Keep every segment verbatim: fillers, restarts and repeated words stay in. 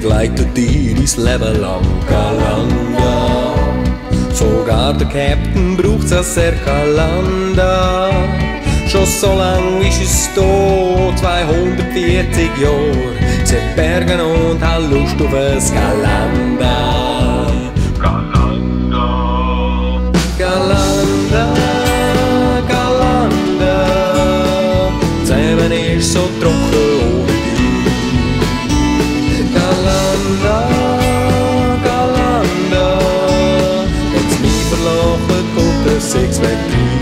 begleitet dich dein Leben lang, Galanda. Sogar der Captain braucht's als sehr Galanda. Schon so lang ist es da, zweihundertvierzig Jahre. Sieht Bergen und hat Lust auf ein Galanda. Galanda, Galanda, Galanda, das Leben ist so trocken ohne dich. Galanda, Galanda, wenn's mich verlachen, kommt der Sex weg.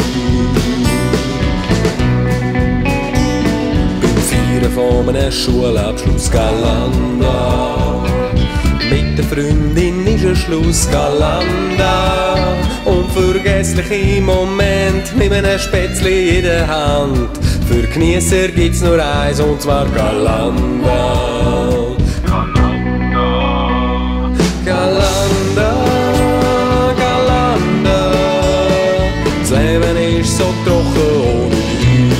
Beim Feiern von einem Schulabschluss, Galanda. Mit der Freundin ist ein Schluss, Galanda. Unvergessliche Moment mit einem Spätzli in der Hand. Für Genießer gibt's nur eins, und zwar Galanda. Galanda, Galanda, Galanda, das Leben ist so trocken ohne dich.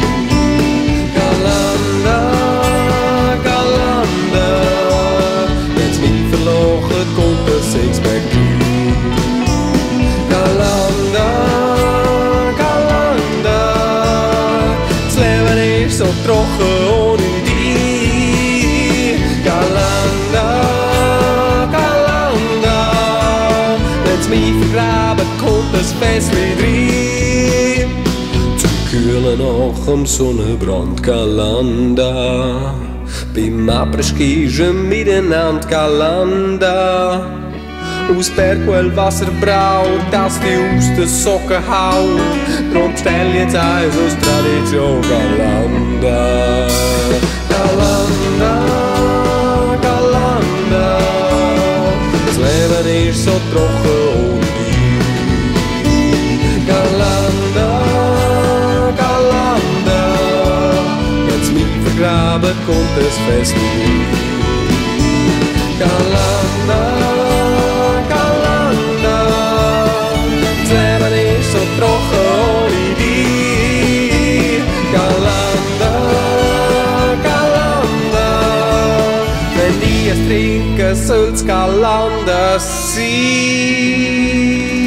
Galanda, Galanda, wenn's mich verlochen, kommt der Sixpack rein. Galanda, Galanda, das Leben ist so trocken ohne dich. Galanda, Galanda, wenn's mich vergraben, kommt das Fässli rein. Zum Kühlen nach dem Sonnenbrand, Galanda. Beim Après-Ski miteinander, Galanda. Aus Bergquell Wasser braut, das die aus den Socken haut. Drum stell jetzt eins aus Tradition, Galanda. Galanda, Galanda, das Leben ist so trocken ohne dich. Galanda, Galanda, wenn's mich vergraben, kommt das Fest nicht. Galanda, Galanda, das Leben ist so trocken ohne dich. Galanda, Galanda, wenn die es trinken, soll's Galanda sein.